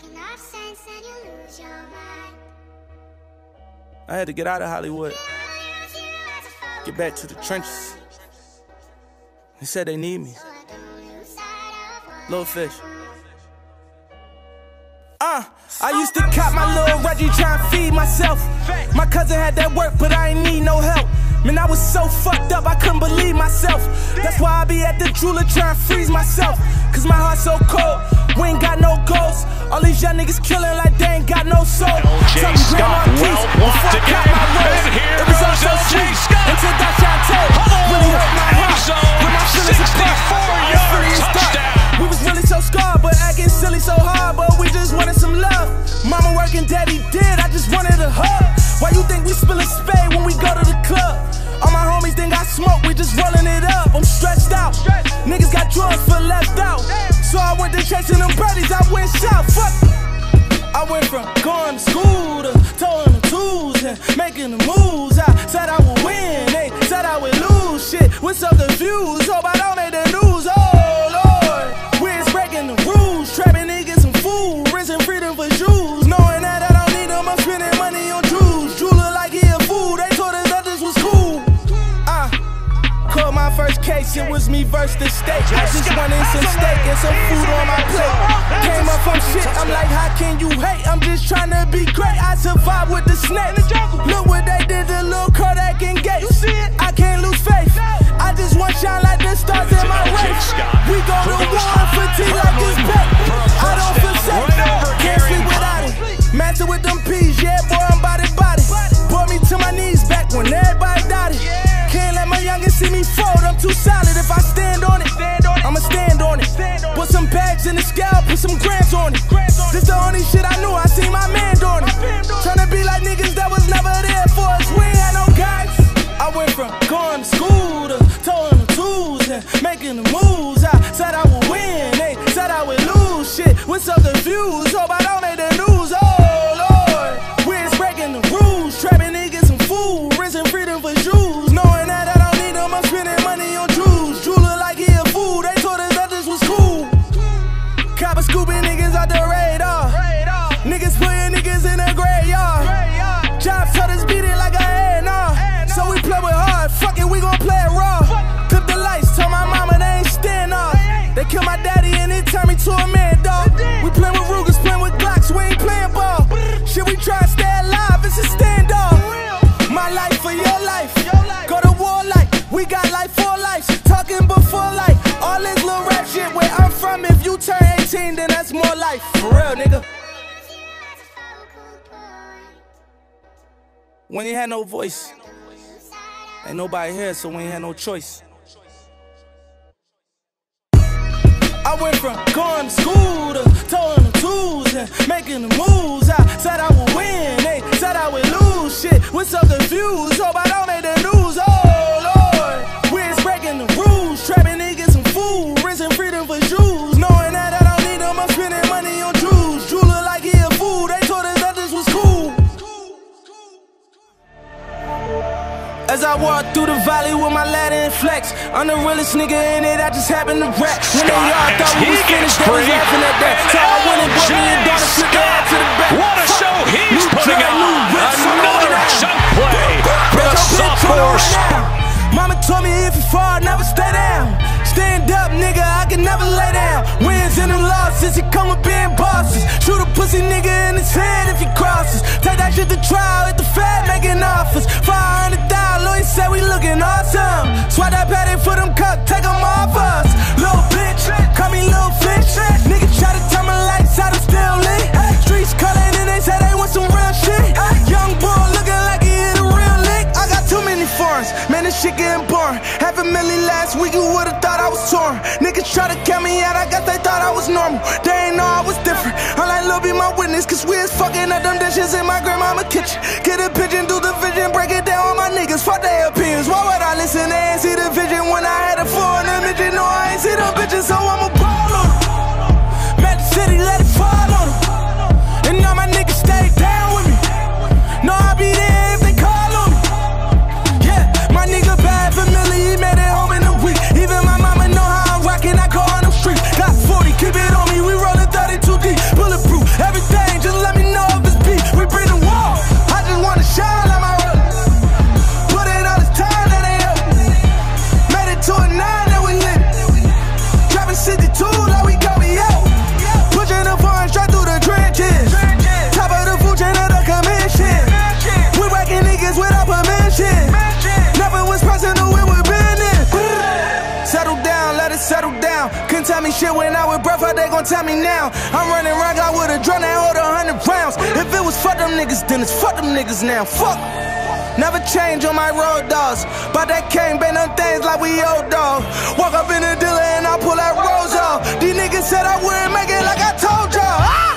I had to get out of Hollywood, get back to the trenches. They said they need me. Little fish. I used to cop my little Reggie trying to feed myself. My cousin had that work, but I ain't need no help. Man, I was so fucked up, I couldn't believe myself. That's why I be at the jeweler trying to freeze myself. Cause my heart's so cold, we ain't got no goals. All these young niggas killing like they ain't got no soul. LJ Scott well blocked again. And here goes LJ Scott. Until Dashante really hurt my heart. When my feelings apart, 64-yard touchdown. We was really so scarred, but acting silly so hard. But we just wanted some love. Mama working, daddy did, I just wanted a hug. Why you think we spillin' spade when we go to the club? All my homies think I smoke, we just rollin' it up. I'm stretched out, niggas got drugs for left out. So I went to chasing them birdies, I went south, fuck. I went from going to school to towing the tools and making the moves. I said I would win, they said I would lose. Shit, we're so confused, hope I don't make the news. Oh Lord, we're breaking the rules, trapping niggas some food, risking freedom for Jews. Knowing that I don't need them, I'm spending money on Jews. Jeweler like he a fool, they told us that this was cool. Called my first case, it was me versus the state. I just wanted some steak and some food on my plate. Came up from shit, I'm like, how can you hate? I'm just trying to be great, I survived with the snakes. Look what they did to Lil Kodak and Gates. I can't lose faith, I just want shine like the stars in my race. We go to war for tea like this back. I don't feel safe, can't sleep without it. Master with them peas, yeah boy, I'm body. Brought me to my knees back when everybody doubted. Can't let my youngin' see me fold, I'm too solid. If I stand on it, I'ma stand on it. Put some bags in the scale, put some grams on it. This the only shit I knew, I seen my man doing it. Tryna be like niggas that was never there for us, we ain't had no guys. I went from going to school to towing the tools and making the moves. I said I would win, they said I would lose. Shit, we're so confused, hope I don't make the news. Oh Lord, we're breaking the rules, trapping niggas some food, risking freedom for Jews. Knowing that I don't need them, I'm spending money on Jews. Jeweler like he a fool, they told us that this was cool. Copper scooping niggas out the radar. Niggas putting niggas in the graveyard. Jobs told us beat it like a A&R. So we play with hard, fuck it, we gon' play it raw. Clip the lights, tell my mama they ain't stand off. They killed my daddy and it turned me to a man, dog. We playin' with Rugers, playin' with Glocks, we ain't playin' ball. Shit, we try to stay alive, it's a standoff. My life for your life, go to war like we got life for life. Talking before life, all this little rap shit where I'm from. If you turn 18, then that's more life. For real, nigga. When you had no voice, ain't nobody here, so we ain't had no choice. I went from going to school to towing the tools and making the moves. I said I would win, they said I would lose. Shit, we're so confused, hope I don't make the news. Oh Lord, we're breaking the rules, trapping niggas some food, risking freedom for Jews. Knowing that I don't need them, I'm spending money on Jews. Jeweler like he a fool, they told us that this was cool. As I walk through the valley with my ladder and flex, I'm the realest nigga in it, I just happen to rap. When they all thought we was finished, they was laughing at that. So I went and brought me a daughter, took her out to the back. What a show he's putting on! Another chunk play for the sophomores. Mama told me if you fall, never stay down. Stand up, nigga, I can never lay down. Wins and them losses, it come with being bosses. Shoot a pussy nigga in his head if he crosses. Take that shit to trial at the Fed making offers. 500,000, lawyers say we looking awesome. Swat that patty for them cups, take them off us. Little bitch, call me little fish. Niggas try to turn my lights out, I'm still lit. Streets calling and they say they want some real shit. Young boy looking like he hit a real lick. I got too many foreigns, man, this shit getting boring. $500,000 last week, you would've thought I was torn. Niggas try to count me out, I guess they thought I was normal. They ain't know I was different. I'm like, Lil' be my witness, cause we is fucking up them dishes in my grandmama kitchen. Get a pigeon, do the vision, break it down on my niggas, fuck their opinions. Why would I listen? They ain't see the vision when I had a foreign image. You know I ain't see them bitches, so I'ma ball on them. Met the city, let it fall on them. And all my niggas stay down with me. No, I be there if they call on me. Yeah, my nigga bad familiar, he made it home in a week. Even my mama know how I'm rockin', I call on them streets. Got 40, keep it on me, we rollin' 32 deep. Bulletproof, everything tell me now. I'm running around, I would've drawn that hold 100 rounds. If it was fuck them niggas, then it's fuck them niggas now. Fuck. Never change on my road dogs. But that can't been on things like we old dog. Walk up in the dealer and I pull that rose off. These niggas said I wouldn't make it like I told y'all.